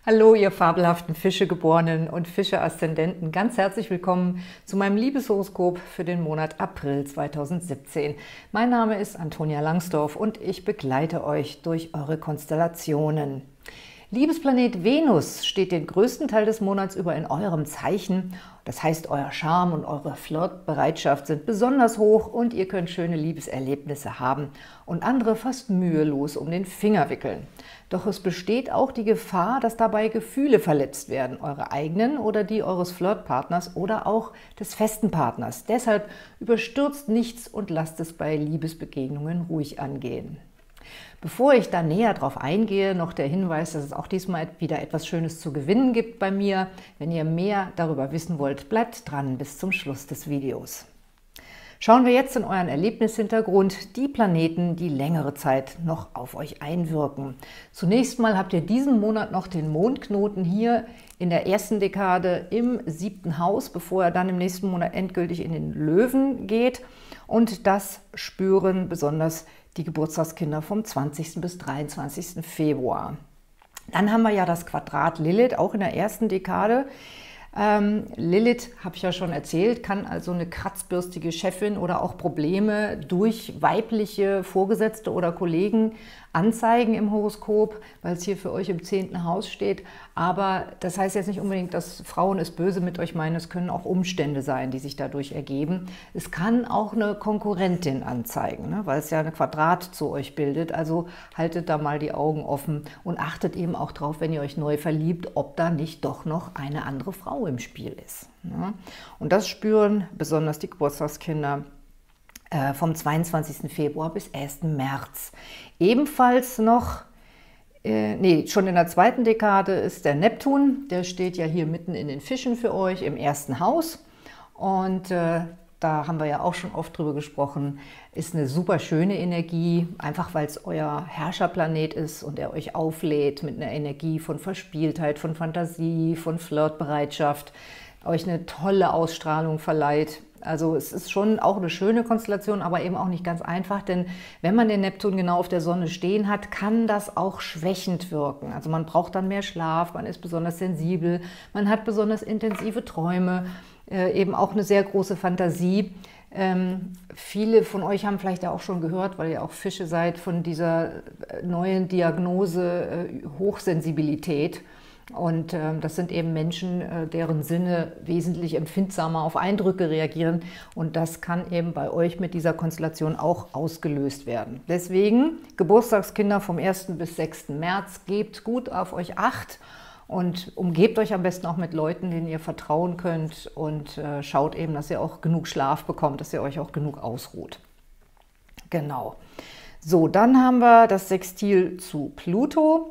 Hallo, ihr fabelhaften Fischegeborenen und Fische-Aszendenten. Ganz herzlich willkommen zu meinem Liebeshoroskop für den Monat April 2017. Mein Name ist Antonia Langsdorf und ich begleite euch durch eure Konstellationen. Liebesplanet Venus steht den größten Teil des Monats über in eurem Zeichen. Das heißt, euer Charme und eure Flirtbereitschaft sind besonders hoch und ihr könnt schöne Liebeserlebnisse haben und andere fast mühelos um den Finger wickeln. Doch es besteht auch die Gefahr, dass dabei Gefühle verletzt werden, eure eigenen oder die eures Flirtpartners oder auch des festen Partners. Deshalb überstürzt nichts und lasst es bei Liebesbegegnungen ruhig angehen. Bevor ich da näher drauf eingehe, noch der Hinweis, dass es auch diesmal wieder etwas Schönes zu gewinnen gibt bei mir. Wenn ihr mehr darüber wissen wollt, bleibt dran bis zum Schluss des Videos. Schauen wir jetzt in euren Erlebnishintergrund die Planeten, die längere Zeit noch auf euch einwirken. Zunächst mal habt ihr diesen Monat noch den Mondknoten hier in der ersten Dekade im 7. Haus, bevor er dann im nächsten Monat endgültig in den Löwen geht. Und das spüren besonders die Geburtstagskinder vom 20. bis 23. Februar. Dann haben wir ja das Quadrat Lilith, auch in der ersten Dekade. Lilith, habe ich ja schon erzählt, kann also eine kratzbürstige Chefin oder auch Probleme durch weibliche Vorgesetzte oder Kollegen anzeigen im Horoskop, weil es hier für euch im 10. Haus steht. Aber das heißt jetzt nicht unbedingt, dass Frauen es böse mit euch meinen. Es können auch Umstände sein, die sich dadurch ergeben. Es kann auch eine Konkurrentin anzeigen, ne, weil es ja ein Quadrat zu euch bildet. Also haltet da mal die Augen offen und achtet eben auch drauf, wenn ihr euch neu verliebt, ob da nicht doch noch eine andere Frau im Spiel ist. Ne? Und das spüren besonders die Geburtstagskinder vom 22. Februar bis 1. März. Ebenfalls noch, schon in der zweiten Dekade ist der Neptun, der steht ja hier mitten in den Fischen für euch im 1. Haus. Und da haben wir ja auch schon oft drüber gesprochen, ist eine super schöne Energie, einfach weil es euer Herrscherplanet ist und er euch auflädt mit einer Energie von Verspieltheit, von Fantasie, von Flirtbereitschaft, euch eine tolle Ausstrahlung verleiht. Also es ist schon auch eine schöne Konstellation, aber eben auch nicht ganz einfach, denn wenn man den Neptun genau auf der Sonne stehen hat, kann das auch schwächend wirken. Also man braucht dann mehr Schlaf, man ist besonders sensibel, man hat besonders intensive Träume, eben auch eine sehr große Fantasie. Viele von euch haben vielleicht ja auch schon gehört, weil ihr auch Fische seid, von dieser neuen Diagnose Hochsensibilität. Und das sind eben Menschen, deren Sinne wesentlich empfindsamer auf Eindrücke reagieren. Und das kann eben bei euch mit dieser Konstellation auch ausgelöst werden. Deswegen, Geburtstagskinder vom 1. bis 6. März, gebt gut auf euch Acht und umgebt euch am besten auch mit Leuten, denen ihr vertrauen könnt. Und schaut eben, dass ihr auch genug Schlaf bekommt, dass ihr euch auch genug ausruht. Genau. So, dann haben wir das Sextil zu Pluto.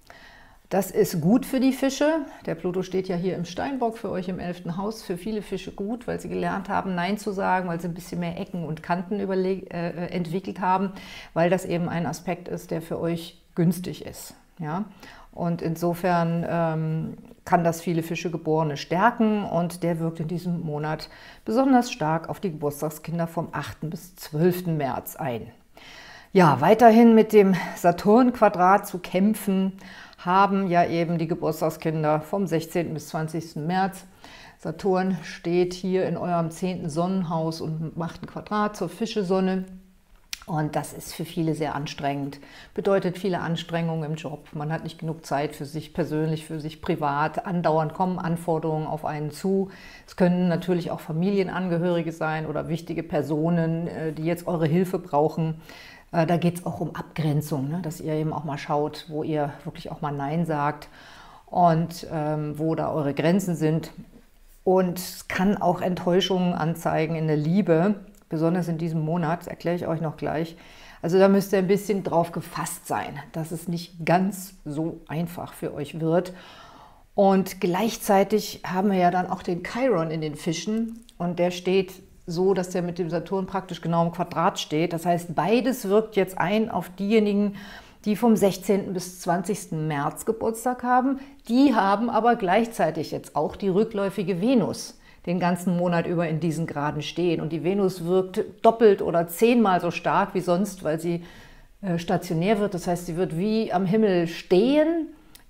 Das ist gut für die Fische. Der Pluto steht ja hier im Steinbock für euch im 11. Haus. Für viele Fische gut, weil sie gelernt haben, Nein zu sagen, weil sie ein bisschen mehr Ecken und Kanten entwickelt haben, weil das eben ein Aspekt ist, der für euch günstig ist. Ja? Und insofern kann das viele Fischegeborene stärken und der wirkt in diesem Monat besonders stark auf die Geburtstagskinder vom 8. bis 12. März ein. Ja, weiterhin mit dem Saturn-Quadrat zu kämpfen haben ja eben die Geburtstagskinder vom 16. bis 20. März. Saturn steht hier in eurem 10. Sonnenhaus und macht ein Quadrat zur Fischesonne. Und das ist für viele sehr anstrengend, bedeutet viele Anstrengungen im Job. Man hat nicht genug Zeit für sich persönlich, für sich privat. Andauernd kommen Anforderungen auf einen zu. Es können natürlich auch Familienangehörige sein oder wichtige Personen, die jetzt eure Hilfe brauchen. Da geht es auch um Abgrenzung, ne? Dass ihr eben auch mal schaut, wo ihr wirklich auch mal Nein sagt und wo da eure Grenzen sind. Und es kann auch Enttäuschungen anzeigen in der Liebe, besonders in diesem Monat, das erkläre ich euch noch gleich. Also da müsst ihr ein bisschen drauf gefasst sein, dass es nicht ganz so einfach für euch wird. Und gleichzeitig haben wir ja dann auch den Chiron in den Fischen und der steht so, dass der mit dem Saturn praktisch genau im Quadrat steht. Das heißt, beides wirkt jetzt ein auf diejenigen, die vom 16. bis 20. März Geburtstag haben. Die haben aber gleichzeitig jetzt auch die rückläufige Venus den ganzen Monat über in diesen Graden stehen. Und die Venus wirkt doppelt oder 10-mal so stark wie sonst, weil sie stationär wird. Das heißt, sie wird wie am Himmel stehen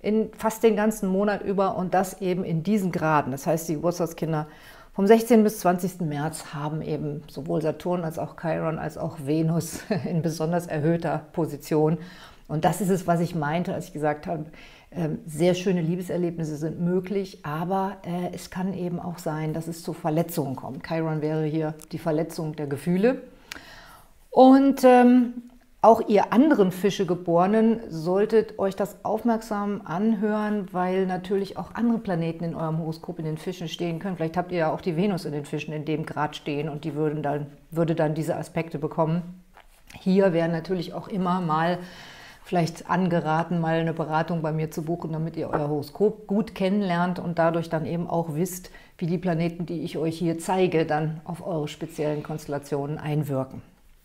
in fast den ganzen Monat über und das eben in diesen Graden. Das heißt, die Geburtstagskinder vom 16. bis 20. März haben eben sowohl Saturn als auch Chiron als auch Venus in besonders erhöhter Position. Und das ist es, was ich meinte, als ich gesagt habe, sehr schöne Liebeserlebnisse sind möglich, aber es kann eben auch sein, dass es zu Verletzungen kommt. Chiron wäre hier die Verletzung der Gefühle. Und auch ihr anderen Fischegeborenen solltet euch das aufmerksam anhören, weil natürlich auch andere Planeten in eurem Horoskop in den Fischen stehen können. Vielleicht habt ihr ja auch die Venus in den Fischen in dem Grad stehen und die würde dann diese Aspekte bekommen. Hier wäre natürlich auch immer mal vielleicht angeraten, mal eine Beratung bei mir zu buchen, damit ihr euer Horoskop gut kennenlernt und dadurch dann eben auch wisst, wie die Planeten, die ich euch hier zeige, dann auf eure speziellen Konstellationen einwirken.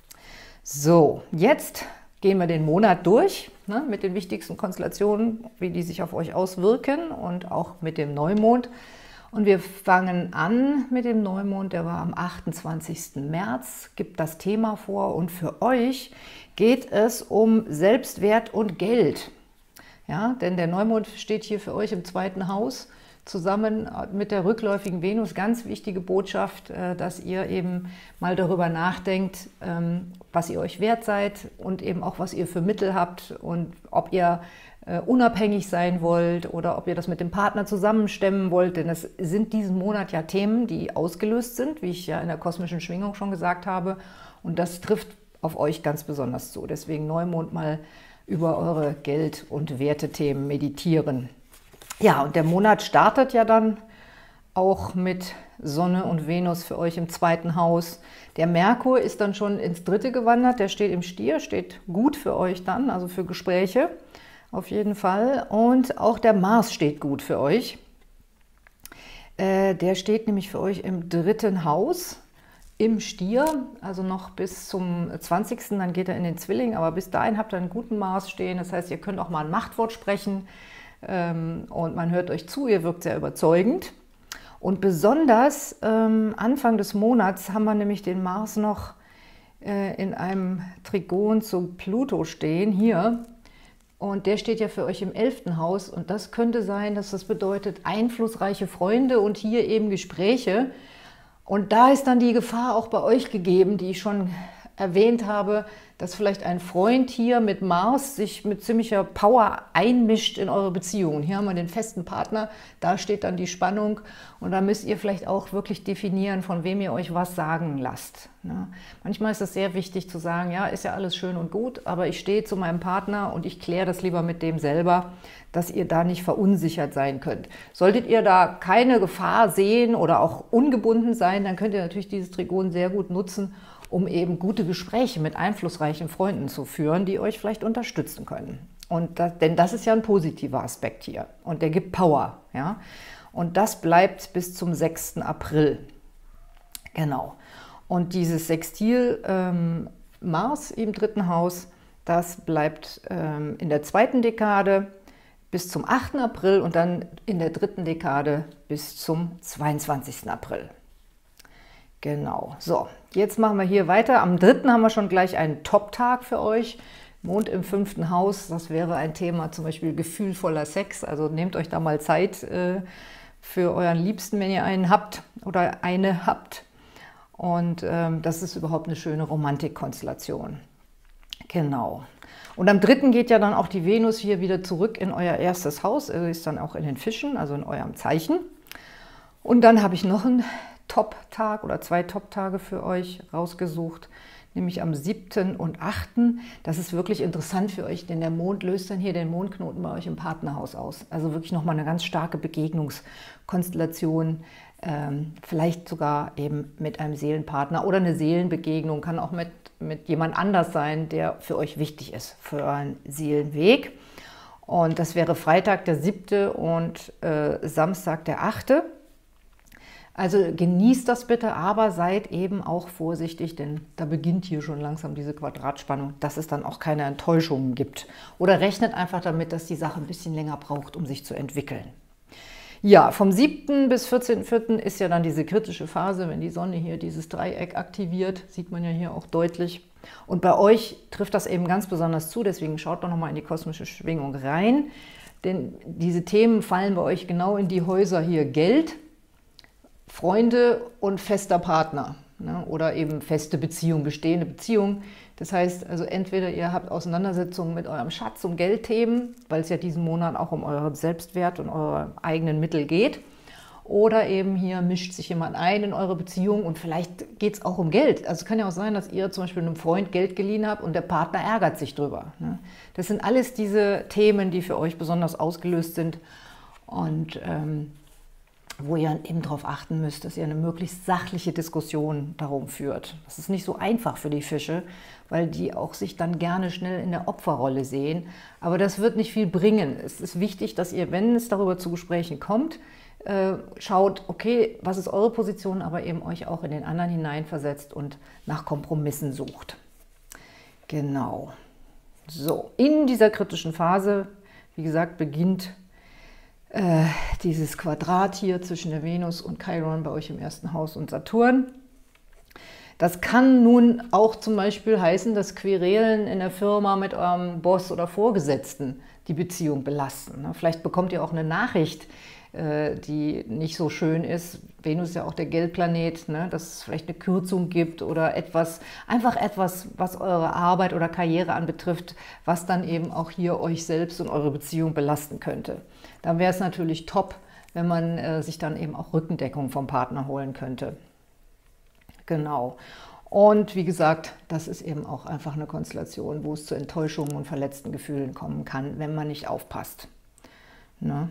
So, jetzt gehen wir den Monat durch, ne, mit den wichtigsten Konstellationen, wie die sich auf euch auswirken und auch mit dem Neumond. Und wir fangen an mit dem Neumond, der war am 28. März, gibt das Thema vor und für euch geht es um Selbstwert und Geld. Ja, denn der Neumond steht hier für euch im 2. Haus, zusammen mit der rückläufigen Venus. Ganz wichtige Botschaft, dass ihr eben mal darüber nachdenkt, was ihr euch wert seid und eben auch, was ihr für Mittel habt und ob ihr unabhängig sein wollt oder ob ihr das mit dem Partner zusammenstemmen wollt. Denn es sind diesen Monat ja Themen, die ausgelöst sind, wie ich ja in der kosmischen Schwingung schon gesagt habe. Und das trifft auf euch ganz besonders zu. Deswegen Neumond mal über eure Geld- und Wertethemen meditieren. Ja, und der Monat startet ja dann auch mit Sonne und Venus für euch im 2. Haus. Der Merkur ist dann schon ins 3. gewandert, der steht im Stier, steht gut für euch dann, also für Gespräche auf jeden Fall. Und auch der Mars steht gut für euch. Der steht nämlich für euch im 3. Haus, im Stier, also noch bis zum 20. Dann geht er in den Zwilling, aber bis dahin habt ihr einen guten Mars stehen. Das heißt, ihr könnt auch mal ein Machtwort sprechen. Und man hört euch zu, ihr wirkt sehr überzeugend. Und besonders Anfang des Monats haben wir nämlich den Mars noch in einem Trigon zu Pluto stehen, hier. Und der steht ja für euch im 11. Haus. Und das könnte sein, dass das bedeutet einflussreiche Freunde und hier eben Gespräche. Und da ist dann die Gefahr auch bei euch gegeben, die ich schon erwähnt habe, dass vielleicht ein Freund hier mit Mars sich mit ziemlicher Power einmischt in eure Beziehungen. Hier haben wir den festen Partner, da steht dann die Spannung und da müsst ihr vielleicht auch wirklich definieren, von wem ihr euch was sagen lasst. Ja, manchmal ist es sehr wichtig zu sagen, ja, ist ja alles schön und gut, aber ich stehe zu meinem Partner und ich kläre das lieber mit dem selber, dass ihr da nicht verunsichert sein könnt. Solltet ihr da keine Gefahr sehen oder auch ungebunden sein, dann könnt ihr natürlich dieses Trigon sehr gut nutzen, um eben gute Gespräche mit einflussreichen Freunden zu führen, die euch vielleicht unterstützen können. Denn das ist ja ein positiver Aspekt hier und der gibt Power. Ja? Und das bleibt bis zum 6. April. Genau. Und dieses Sextil Mars im 3. Haus, das bleibt in der 2. Dekade bis zum 8. April und dann in der 3. Dekade bis zum 22. April. Genau, so, jetzt machen wir hier weiter. Am 3. haben wir schon gleich einen Top-Tag für euch. Mond im 5. Haus, das wäre ein Thema, zum Beispiel gefühlvoller Sex. Also nehmt euch da mal Zeit für euren Liebsten, wenn ihr einen habt oder eine habt. Und das ist überhaupt eine schöne Romantikkonstellation. Genau. Und am 3. geht ja dann auch die Venus hier wieder zurück in euer 1. Haus. Also ist dann auch in den Fischen, also in eurem Zeichen. Und dann habe ich noch einen Top-Tag oder 2 Top-Tage für euch rausgesucht, nämlich am 7. und 8. Das ist wirklich interessant für euch, denn der Mond löst dann hier den Mondknoten bei euch im Partnerhaus aus. Also wirklich nochmal eine ganz starke Begegnungskonstellation, vielleicht sogar eben mit einem Seelenpartner oder eine Seelenbegegnung, kann auch mit jemand anders sein, der für euch wichtig ist, für euren Seelenweg. Und das wäre Freitag der 7. und Samstag der 8. Also genießt das bitte, aber seid eben auch vorsichtig, denn da beginnt hier schon langsam diese Quadratspannung, dass es dann auch keine Enttäuschungen gibt. Oder rechnet einfach damit, dass die Sache ein bisschen länger braucht, um sich zu entwickeln. Ja, vom 7. bis 14.04. ist ja dann diese kritische Phase, wenn die Sonne hier dieses Dreieck aktiviert, sieht man ja hier auch deutlich. Und bei euch trifft das eben ganz besonders zu, deswegen schaut doch nochmal in die kosmische Schwingung rein. Denn diese Themen fallen bei euch genau in die Häuser hier Geld, Freunde und fester Partner, ne? Oder eben feste Beziehung, bestehende Beziehung. Das heißt also entweder ihr habt Auseinandersetzungen mit eurem Schatz um Geldthemen, weil es ja diesen Monat auch um euren Selbstwert und eure eigenen Mittel geht. Oder eben hier mischt sich jemand ein in eure Beziehung und vielleicht geht es auch um Geld. Also es kann ja auch sein, dass ihr zum Beispiel einem Freund Geld geliehen habt und der Partner ärgert sich drüber, ne? Das sind alles diese Themen, die für euch besonders ausgelöst sind und wo ihr eben darauf achten müsst, dass ihr eine möglichst sachliche Diskussion darum führt. Das ist nicht so einfach für die Fische, weil die auch sich dann gerne schnell in der Opferrolle sehen. Aber das wird nicht viel bringen. Es ist wichtig, dass ihr, wenn es darüber zu Gesprächen kommt, schaut, okay, was ist eure Position, aber eben euch auch in den anderen hineinversetzt und nach Kompromissen sucht. Genau. So, in dieser kritischen Phase, wie gesagt, beginnt dieses Quadrat hier zwischen der Venus und Chiron bei euch im ersten Haus und Saturn. Das kann nun auch zum Beispiel heißen, dass Querelen in der Firma mit eurem Boss oder Vorgesetzten die Beziehung belasten. Vielleicht bekommt ihr auch eine Nachricht, die nicht so schön ist. Venus ist ja auch der Geldplanet, ne? Dass es vielleicht eine Kürzung gibt oder einfach etwas, was eure Arbeit oder Karriere anbetrifft, was dann eben auch hier euch selbst und eure Beziehung belasten könnte. Dann wäre es natürlich top, wenn man sich dann eben auch Rückendeckung vom Partner holen könnte. Genau. Und wie gesagt, das ist eben auch einfach eine Konstellation, wo es zu Enttäuschungen und verletzten Gefühlen kommen kann, wenn man nicht aufpasst. Ne?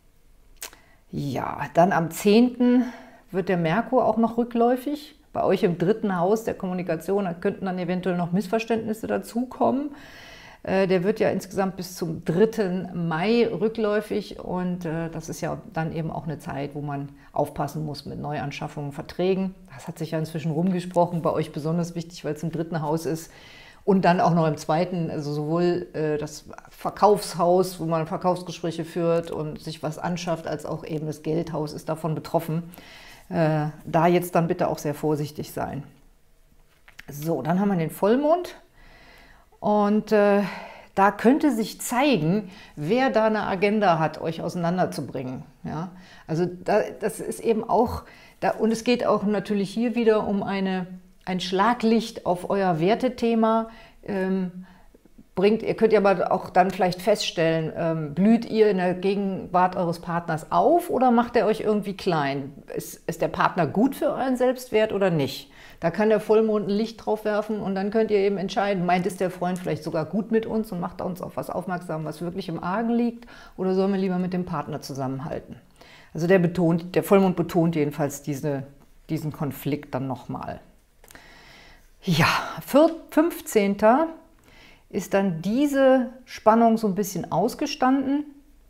Ja, dann am 10. wird der Merkur auch noch rückläufig. Bei euch im 3. Haus der Kommunikation, da könnten dann eventuell noch Missverständnisse dazukommen. Der wird ja insgesamt bis zum 3. Mai rückläufig und das ist ja dann eben auch eine Zeit, wo man aufpassen muss mit Neuanschaffungen, Verträgen. Das hat sich ja inzwischen rumgesprochen, bei euch besonders wichtig, weil es im 3. Haus ist. Und dann auch noch im 2., also sowohl das Verkaufshaus, wo man Verkaufsgespräche führt und sich was anschafft, als auch eben das Geldhaus ist davon betroffen. Da jetzt dann bitte auch sehr vorsichtig sein. So, dann haben wir den Vollmond. Und da könnte sich zeigen, wer da eine Agenda hat, euch auseinanderzubringen. Ja? Also das ist eben auch, und es geht auch natürlich hier wieder um ein Schlaglicht auf euer Wertethema. Ihr könnt ja aber auch dann vielleicht feststellen, blüht ihr in der Gegenwart eures Partners auf oder macht er euch irgendwie klein? Ist der Partner gut für euren Selbstwert oder nicht? Da kann der Vollmond ein Licht drauf werfen und dann könnt ihr eben entscheiden, meint es der Freund vielleicht sogar gut mit uns und macht uns auf was aufmerksam, was wirklich im Argen liegt, oder sollen wir lieber mit dem Partner zusammenhalten? Also der Vollmond betont jedenfalls diesen Konflikt dann nochmal. Ja, 15. ist dann diese Spannung so ein bisschen ausgestanden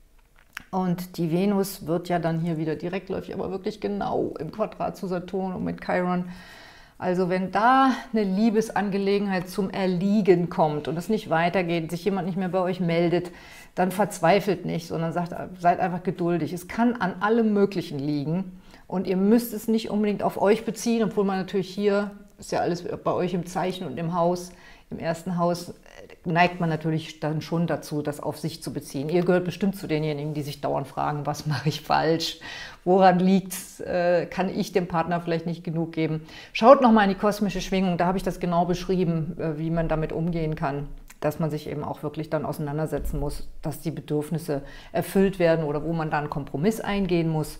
und die Venus wird ja dann hier wieder direktläufig, aber wirklich genau im Quadrat zu Saturn und mit Chiron. Also wenn da eine Liebesangelegenheit zum Erliegen kommt und es nicht weitergeht, sich jemand nicht mehr bei euch meldet, dann verzweifelt nicht, sondern seid einfach geduldig. Es kann an allem Möglichen liegen und ihr müsst es nicht unbedingt auf euch beziehen, obwohl man natürlich hier, ist ja alles bei euch im Zeichen und im Haus, im ersten Haus, neigt man natürlich dann schon dazu, das auf sich zu beziehen. Ihr gehört bestimmt zu denjenigen, die sich dauernd fragen, was mache ich falsch, woran liegt es, kann ich dem Partner vielleicht nicht genug geben. Schaut nochmal in die kosmische Schwingung, da habe ich das genau beschrieben, wie man damit umgehen kann, dass man sich eben auch wirklich dann auseinandersetzen muss, dass die Bedürfnisse erfüllt werden oder wo man dann einen Kompromiss eingehen muss.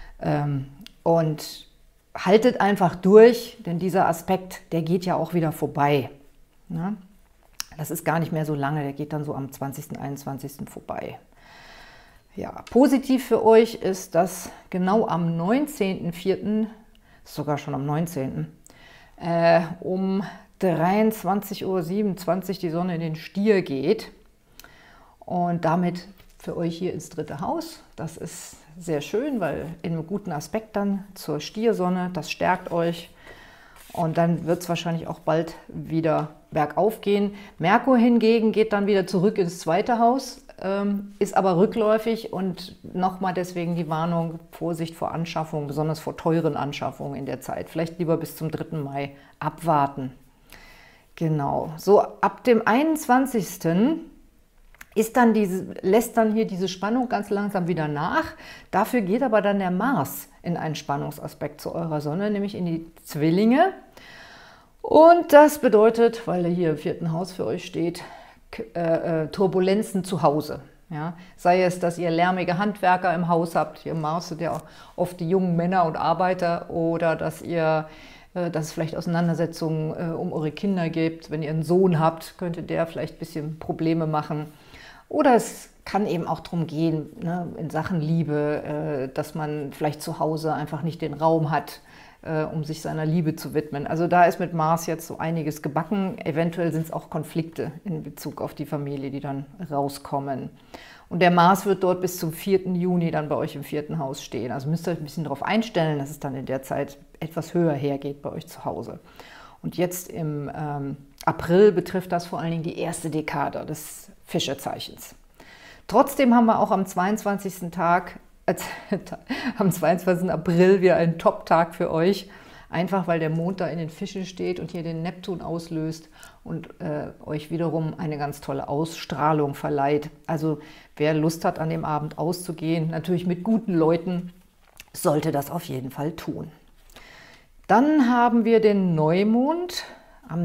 Und haltet einfach durch, denn dieser Aspekt, der geht ja auch wieder vorbei. Ja? Das ist gar nicht mehr so lange, der geht dann so am 20., 21. vorbei. Ja, positiv für euch ist, dass genau am 19.04., sogar schon am 19., um 23:27 Uhr die Sonne in den Stier geht und damit für euch hier ins 3. Haus. Das ist sehr schön, weil in einem guten Aspekt dann zur Stiersonne, das stärkt euch. Und dann wird es wahrscheinlich auch bald wieder bergauf gehen. Merkur hingegen geht dann wieder zurück ins 2. Haus, ist aber rückläufig und nochmal deswegen die Warnung, Vorsicht vor Anschaffungen, besonders vor teuren Anschaffungen in der Zeit. Vielleicht lieber bis zum 3. Mai abwarten. Genau, so ab dem 21. lässt dann hier diese Spannung ganz langsam wieder nach. Dafür geht aber dann der Mars in einen Spannungsaspekt zu eurer Sonne, nämlich in die Zwillinge. Und das bedeutet, weil er hier im 4. Haus für euch steht, Turbulenzen zu Hause. Ja? Sei es, dass ihr lärmige Handwerker im Haus habt, hier im Mars sind ja auch oft die jungen Männer und Arbeiter, oder dass es vielleicht Auseinandersetzungen um eure Kinder gibt. Wenn ihr einen Sohn habt, könnte der vielleicht ein bisschen Probleme machen. Oder es kann eben auch darum gehen, ne, in Sachen Liebe, dass man vielleicht zu Hause einfach nicht den Raum hat, um sich seiner Liebe zu widmen. Also da ist mit Mars jetzt so einiges gebacken. Eventuell sind es auch Konflikte in Bezug auf die Familie, die dann rauskommen. Und der Mars wird dort bis zum 4. Juni dann bei euch im 4. Haus stehen. Also müsst ihr euch ein bisschen darauf einstellen, dass es dann in der Zeit etwas höher hergeht bei euch zu Hause. Und jetzt im April betrifft das vor allen Dingen die erste Dekade des Fischezeichens. Trotzdem haben wir auch am 22. April wieder einen Top-Tag für euch. Einfach weil der Mond da in den Fischen steht und hier den Neptun auslöst und euch wiederum eine ganz tolle Ausstrahlung verleiht. Also wer Lust hat, an dem Abend auszugehen, natürlich mit guten Leuten, sollte das auf jeden Fall tun. Dann haben wir den Neumond am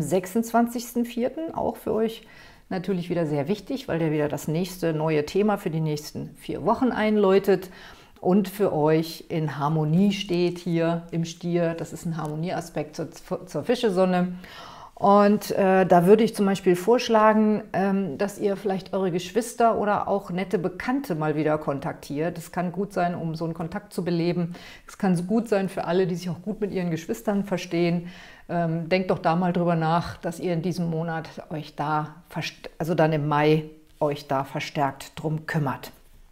26.04. auch für euch natürlich wieder sehr wichtig, weil der wieder das nächste neue Thema für die nächsten 4 Wochen einläutet und für euch in Harmonie steht hier im Stier. Das ist ein Harmonieaspekt zur Fischesonne. Und da würde ich zum Beispiel vorschlagen, dass ihr vielleicht eure Geschwister oder auch nette Bekannte mal wieder kontaktiert. Das kann gut sein, um so einen Kontakt zu beleben. Es kann gut sein für alle, die sich auch gut mit ihren Geschwistern verstehen. Denkt doch da mal drüber nach, dass ihr in diesem Monat euch da, also dann im Mai, euch da verstärkt drum kümmert.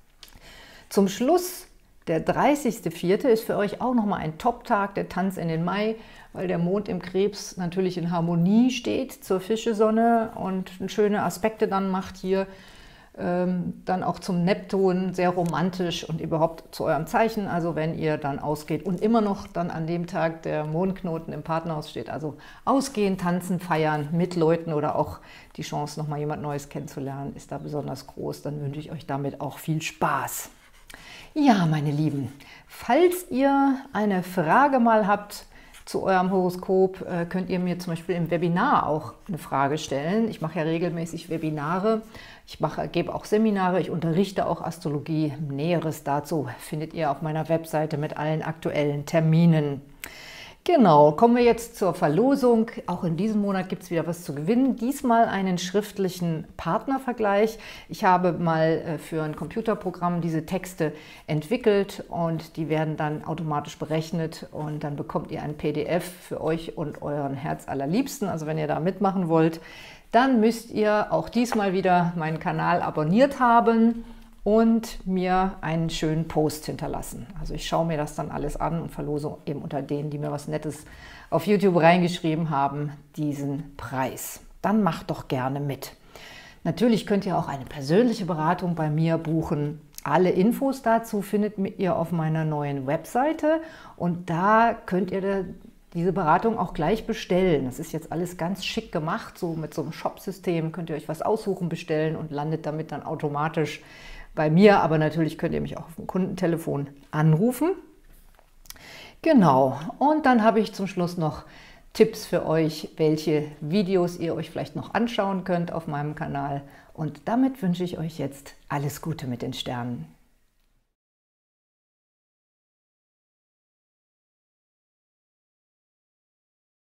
Zum Schluss, der 30.04. ist für euch auch nochmal ein Top-Tag, der Tanz in den Mai, weil der Mond im Krebs natürlich in Harmonie steht zur Fischesonne und schöne Aspekte dann macht hier, dann auch zum Neptun, sehr romantisch und überhaupt zu eurem Zeichen, also wenn ihr dann ausgeht und immer noch dann an dem Tag der Mondknoten im Partnerhaus steht, also ausgehen, tanzen, feiern mit Leuten oder auch die Chance, nochmal jemand Neues kennenzulernen, ist da besonders groß, dann wünsche ich euch damit auch viel Spaß. Ja, meine Lieben, falls ihr eine Frage mal habt zu eurem Horoskop, könnt ihr mir zum Beispiel im Webinar auch eine Frage stellen. Ich mache ja regelmäßig Webinare, gebe auch Seminare, ich unterrichte auch Astrologie. Näheres dazu findet ihr auf meiner Webseite mit allen aktuellen Terminen. Genau, kommen wir jetzt zur Verlosung. Auch in diesem Monat gibt es wieder was zu gewinnen. Diesmal einen schriftlichen Partnervergleich. Ich habe mal für ein Computerprogramm diese Texte entwickelt und die werden dann automatisch berechnet und dann bekommt ihr ein PDF für euch und euren Herzallerliebsten. Also wenn ihr da mitmachen wollt, dann müsst ihr auch diesmal wieder meinen Kanal abonniert haben und mir einen schönen Post hinterlassen. Also ich schaue mir das dann alles an und verlose eben unter denen, die mir was Nettes auf YouTube reingeschrieben haben, diesen Preis. Dann macht doch gerne mit. Natürlich könnt ihr auch eine persönliche Beratung bei mir buchen. Alle Infos dazu findet ihr auf meiner neuen Webseite und da könnt ihr diese Beratung auch gleich bestellen. Das ist jetzt alles ganz schick gemacht, so mit so einem Shop-System könnt ihr euch was aussuchen, bestellen und landet damit dann automatisch bei mir, aber natürlich könnt ihr mich auch auf dem Kundentelefon anrufen. Genau, und dann habe ich zum Schluss noch Tipps für euch, welche Videos ihr euch vielleicht noch anschauen könnt auf meinem Kanal. Und damit wünsche ich euch jetzt alles Gute mit den Sternen.